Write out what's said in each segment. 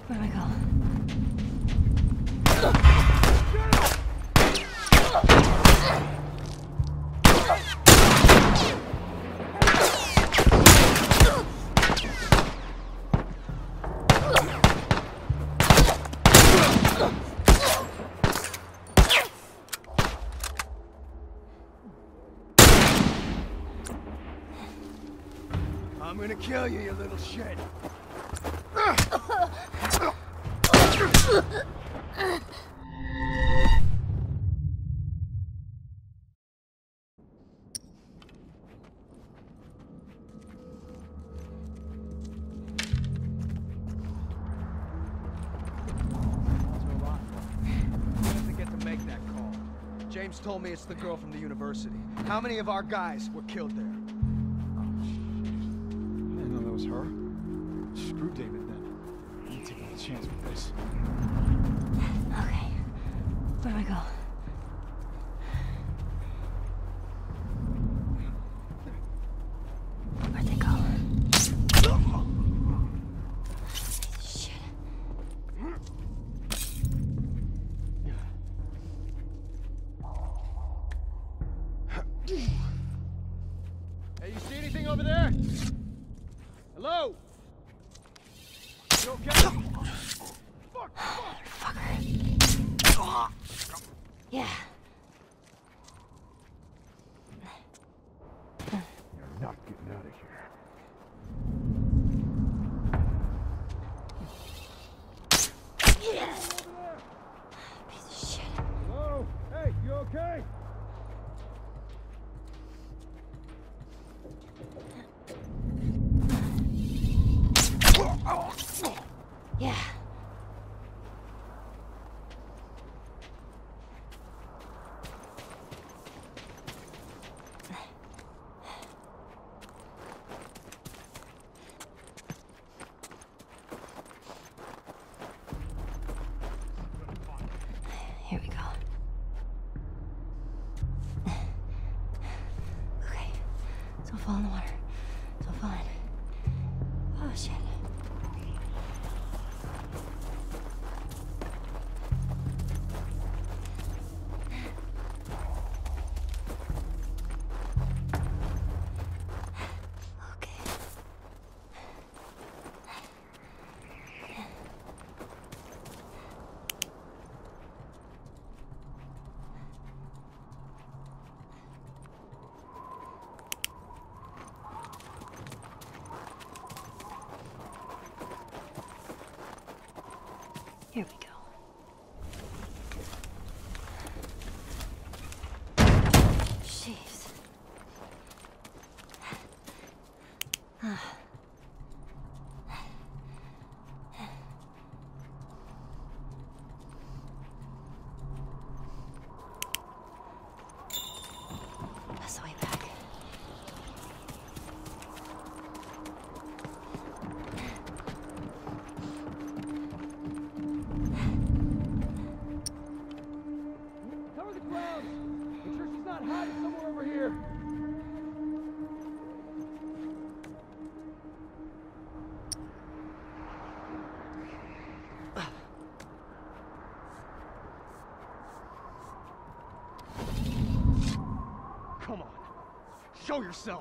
Where do I go? I'm gonna kill you, you little shit. James told me it's the girl from the university. How many of our guys were killed there? Oh, shit. I didn't know that was her. Screw David then. I ain't taking a chance with this. Okay. Where do I go? Where'd they go? Shit. Hey, you see anything over there? Hello? You okay? Fuck! Fucker. Yeah. You're not getting out of here. Yeah. Piece of shit. Hello? Hey, you okay? Yeah. Here we go. Okay. Don't fall in the water. Don't fall in. Oh, shit. Here we go. Jeez. That's the way back. Cover the ground! Make sure she's not hiding somewhere over here. Come on. Show yourself.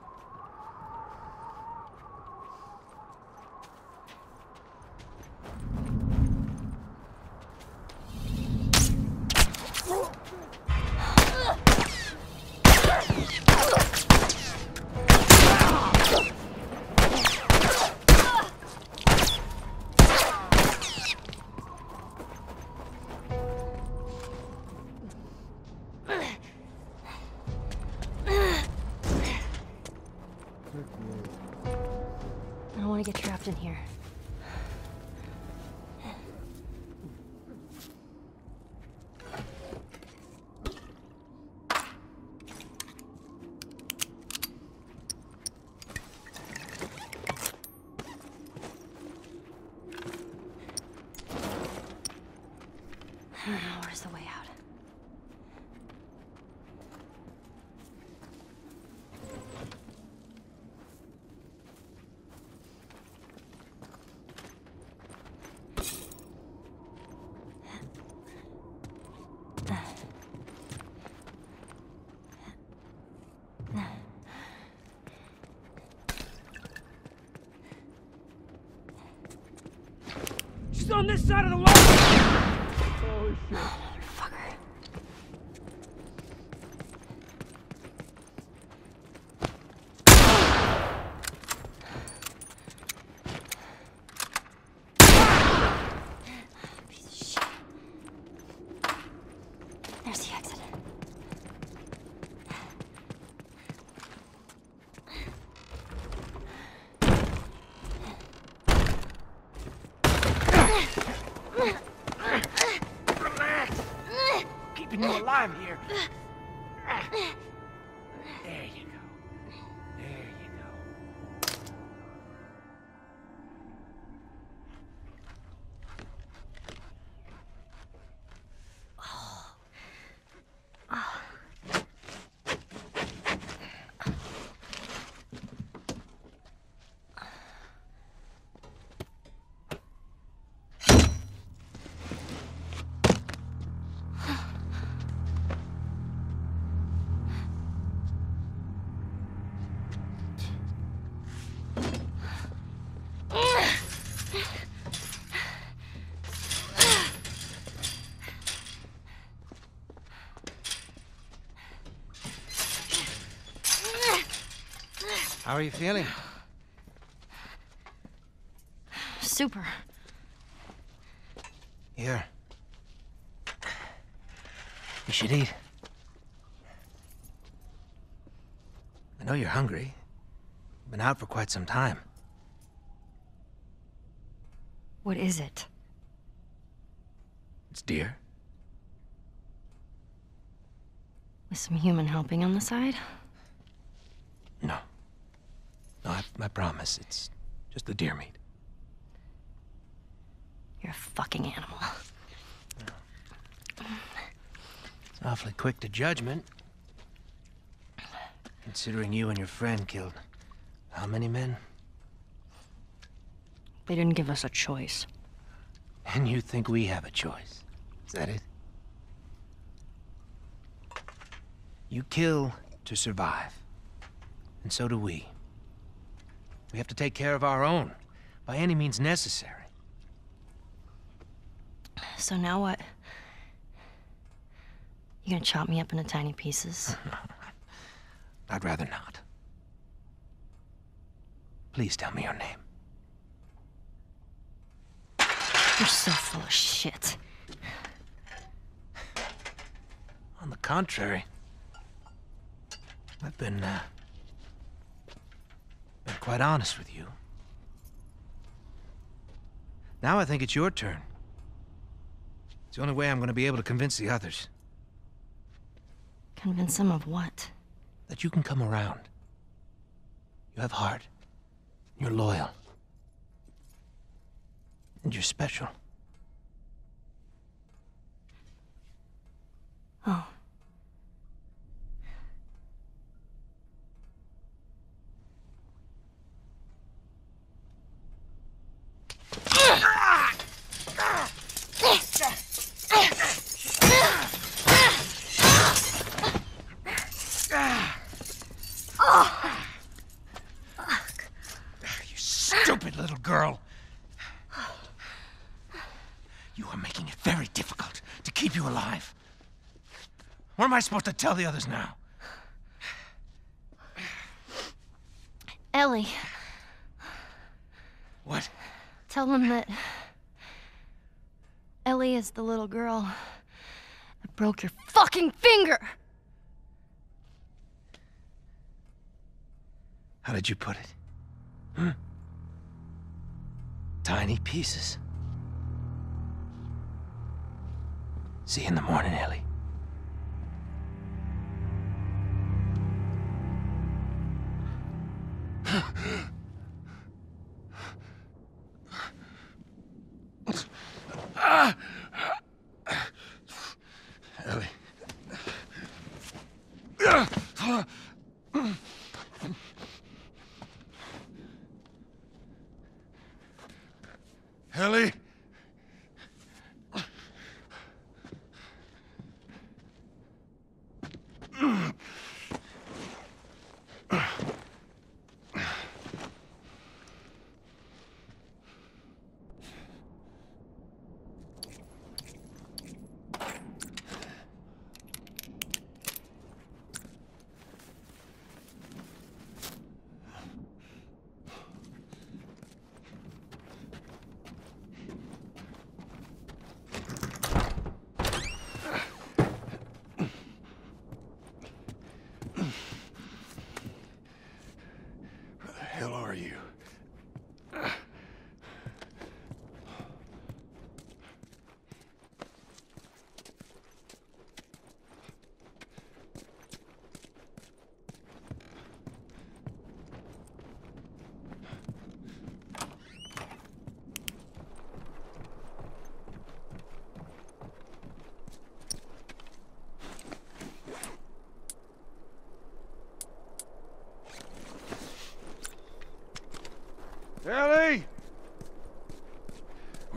I don't want to get trapped in here. I don't know, where's the way out? He's on this side of the wall! Holy shit. Motherfucker. Piece of shit. There's the exit. Relax! Keeping you alive here. There you go. There you go. How are you feeling? Super. Here. You should eat. I know you're hungry. You've been out for quite some time. What is it? It's deer. With some human helping on the side? No. No, I promise. It's just the deer meat. You're a fucking animal. It's awfully quick to judgment. Considering you and your friend killed how many men? They didn't give us a choice. And you think we have a choice? Is that it? You kill to survive. And so do we. We have to take care of our own, by any means necessary. So now what? You gonna chop me up into tiny pieces? I'd rather not. Please tell me your name. You're so full of shit. On the contrary, I've been quite honest with you. Now I think it's your turn. It's the only way I'm going to be able to convince the others. Convince them of what? That you can come around. You have heart. You're loyal. And you're special. Oh. You stupid little girl. You are making it very difficult to keep you alive. What am I supposed to tell the others now? Ellie. What? Tell them that Ellie is the little girl that broke your fucking finger! How did you put it? Hmm? Tiny pieces. See you in the morning, Ellie. Ellie. Ellie?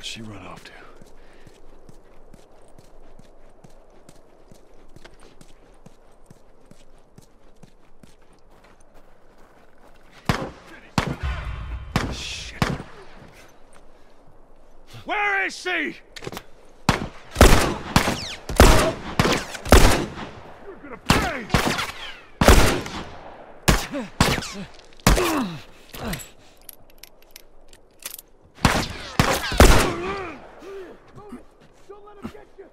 Where'd she run off to? Shit. Where is she? You're gonna pay! Don't let him get you!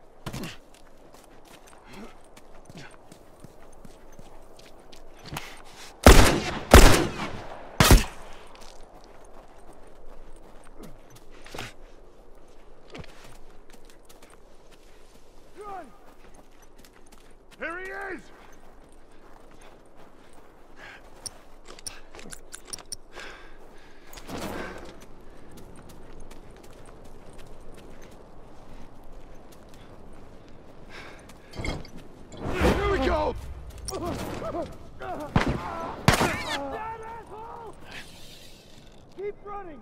Run! Here he is! Here we go! That asshole! Keep running!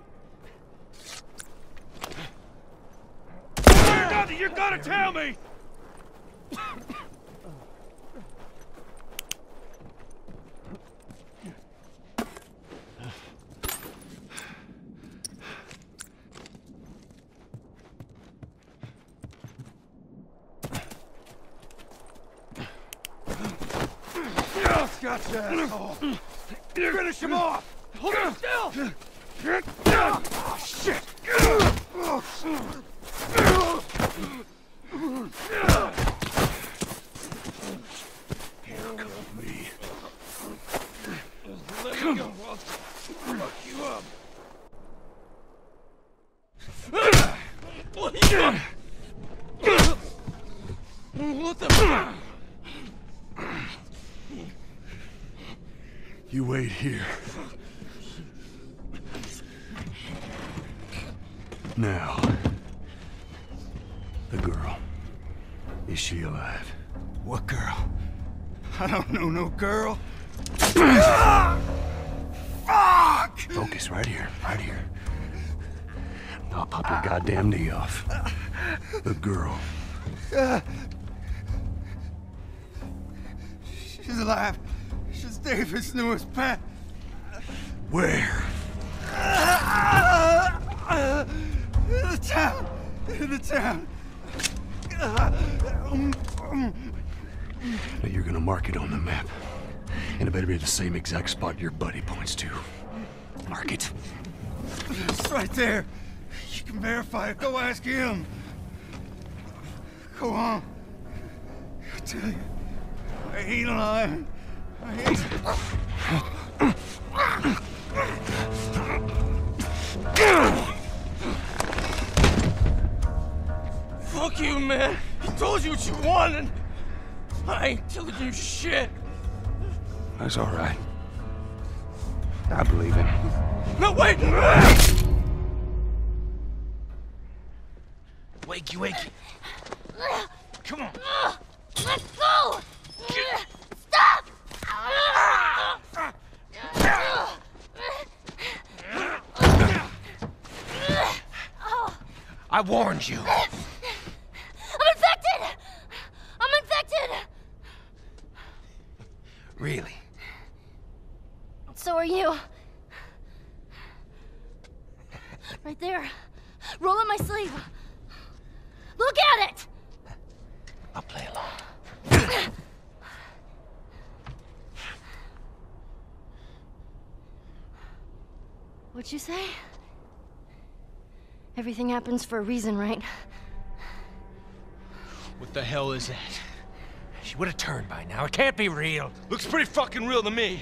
Nothing, you gotta tell me! Gotcha, asshole! Finish him off! Hold him still! Oh, shit! Handcuff me. Let me go, I'll fuck you up. What the fuck? You wait here. Now, the girl. Is she alive? What girl? I don't know no girl. Fuck! Focus right here, right here. I'll pop your goddamn knee off. The girl. She's alive. She's David's newest pet. Where? In the town. In the town. Now you're gonna mark it on the map. And it better be the same exact spot your buddy points to. Mark it. It's right there. You can verify it. Go ask him. Go on. I tell you, I ain't lying. I ain't. Fuck you, man. He told you what you wanted. I ain't telling you shit. That's all right. I believe him. No, wait! Wakey, wakey. Come on. Let's go! Stop! I warned you. I'm infected! I'm infected! Really? So are you. Right there. Roll up my sleeve. Look at it! I'll play along. What'd you say? Everything happens for a reason, right? What the hell is that? She would have turned by now. It can't be real. Looks pretty fucking real to me.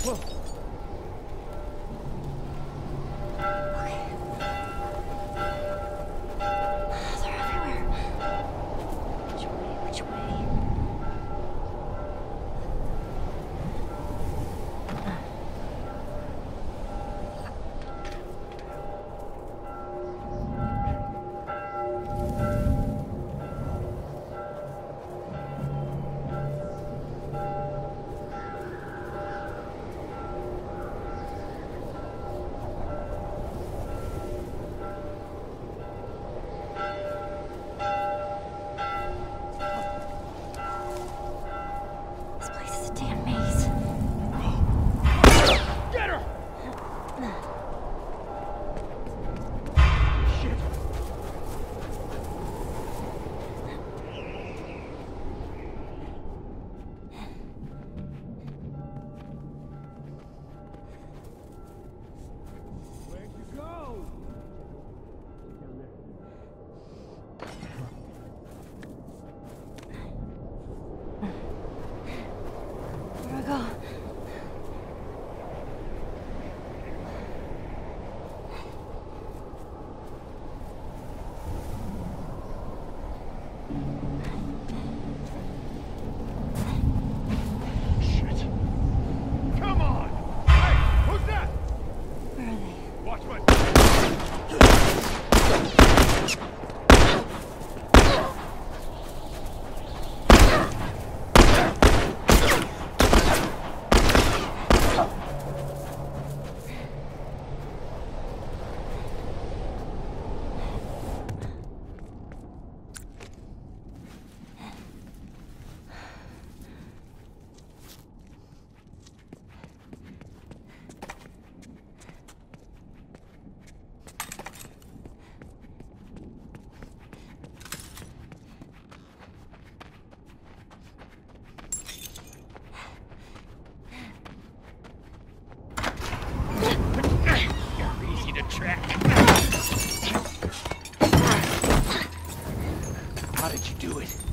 How did you do it?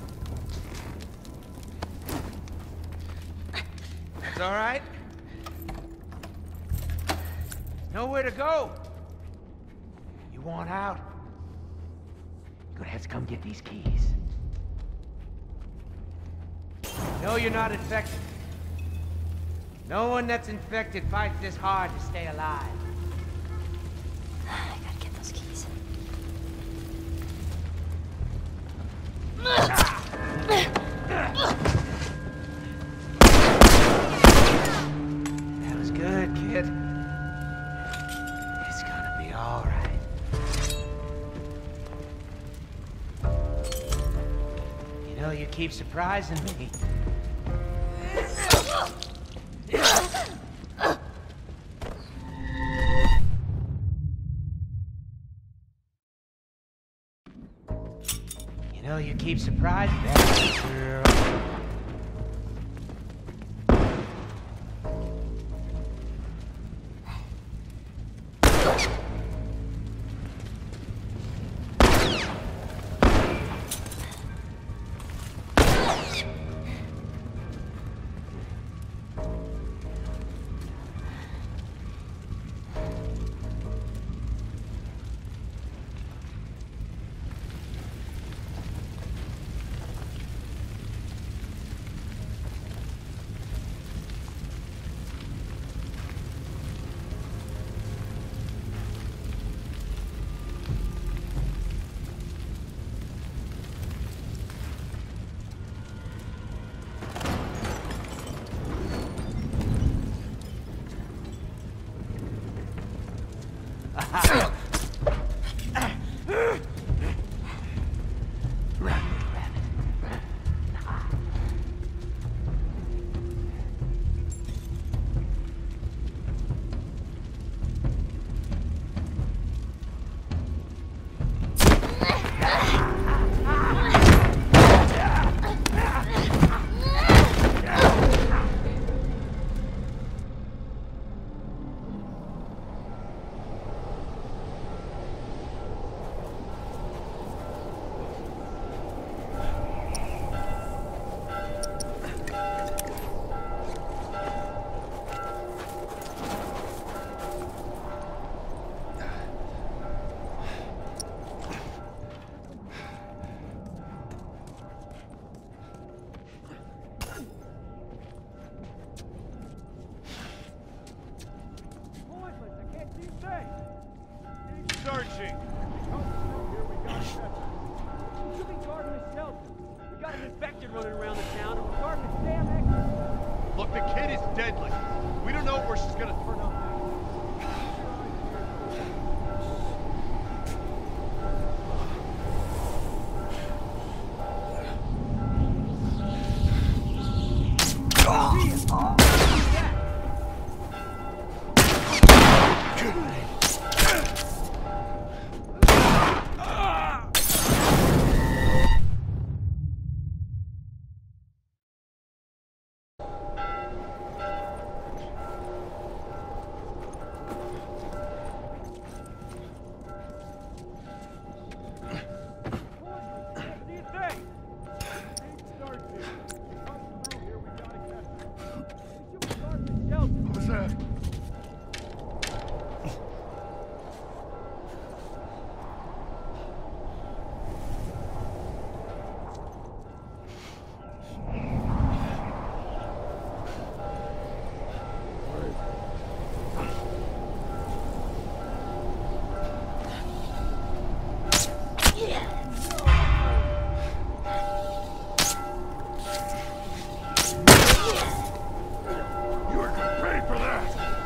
It's all right. Nowhere to go. You want out? You're gonna have to come get these keys. No, you're not infected. No one that's infected fights this hard to stay alive. I gotta get those keys. That was good, kid. It's gonna be all right. You know, you keep surprising me. You know, you keep surprising me. kid is deadly. We don't know where she's gonna turn up. What's that? You are gonna pay for that!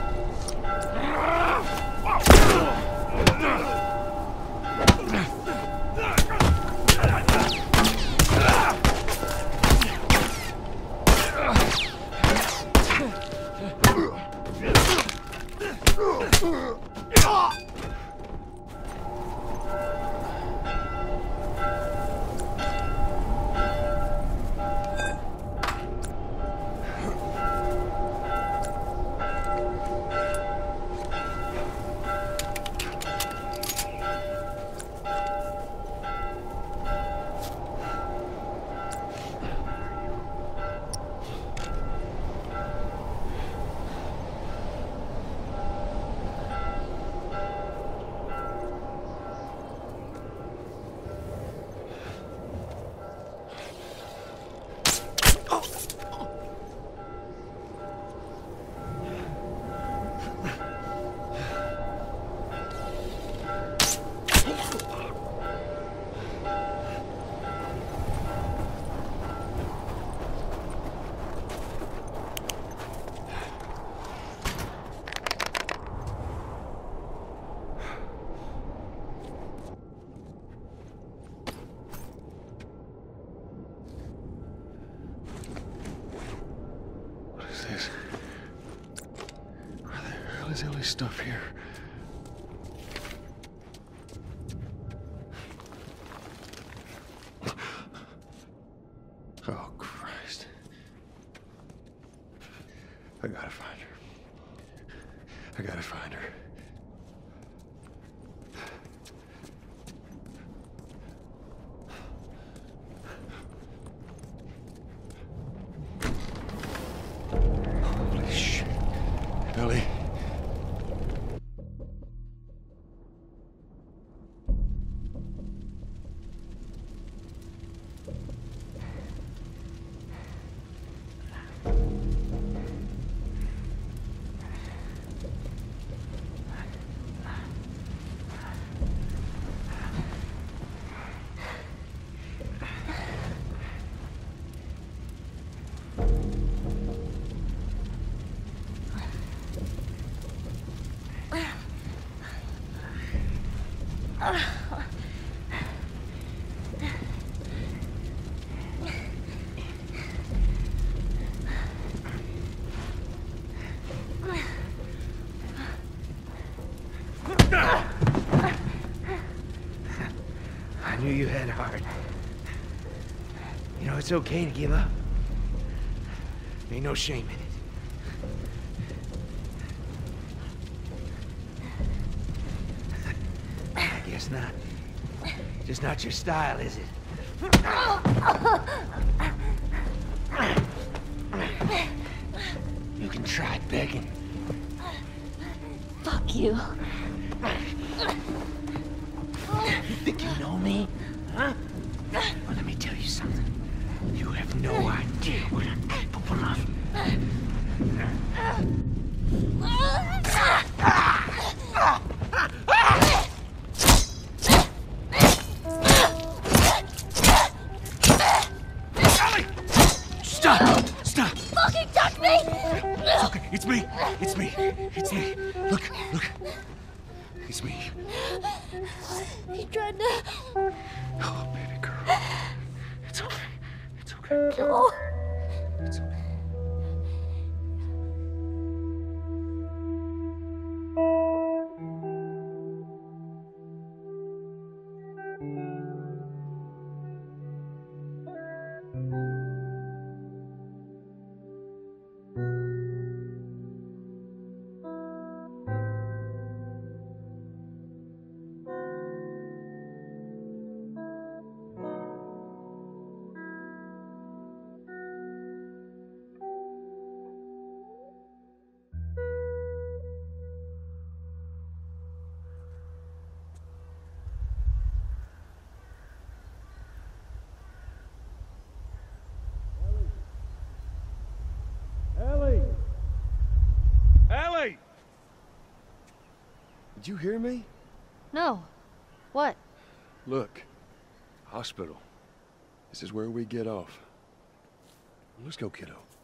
What is this? Where the hell is Ellie's stuff here? Oh, Christ. I gotta find her. I gotta find her. Holy shit. Ellie. I knew you had heart. You know, it's okay to give up. Ain't no shame in it. I guess not. Just not your style, is it? You can try begging. Fuck you. You think you know me? Huh? Well, let me tell you something. You have no idea what I'm capable of. Stop! Stop! Fucking touch me! It's me! It's me! It's me! Look! Look! It's me. He tried to... Oh, baby girl. It's okay. It's okay. Oh. It's okay. Ellie! Ellie! Did you hear me? No. What? Look. Hospital. This is where we get off. Let's go, kiddo.